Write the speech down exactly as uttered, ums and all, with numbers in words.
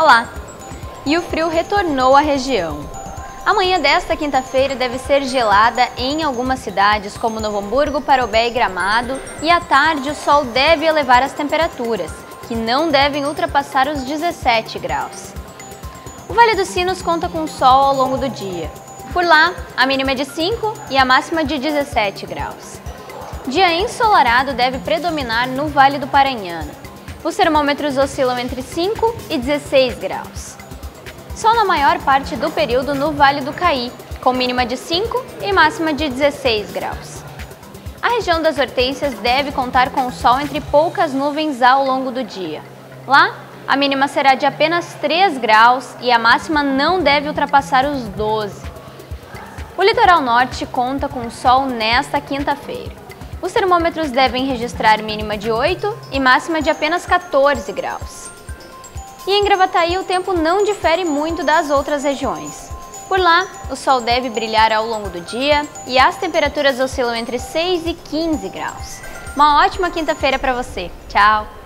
Olá! E o frio retornou à região. A manhã desta quinta-feira deve ser gelada em algumas cidades como Novo Hamburgo, Parobé e Gramado, e à tarde o sol deve elevar as temperaturas, que não devem ultrapassar os dezessete graus. O Vale dos Sinos conta com sol ao longo do dia. Por lá, a mínima é de cinco e a máxima de dezessete graus. Dia ensolarado deve predominar no Vale do Paranhana. Os termômetros oscilam entre cinco e dezesseis graus. Sol na maior parte do período no Vale do Caí, com mínima de cinco e máxima de dezesseis graus. A região das Hortênsias deve contar com sol entre poucas nuvens ao longo do dia. Lá, a mínima será de apenas três graus e a máxima não deve ultrapassar os doze. O litoral norte conta com sol nesta quinta-feira. Os termômetros devem registrar mínima de oito e máxima de apenas quatorze graus. E em Gravataí o tempo não difere muito das outras regiões. Por lá, o sol deve brilhar ao longo do dia e as temperaturas oscilam entre seis e quinze graus. Uma ótima quinta-feira para você. Tchau!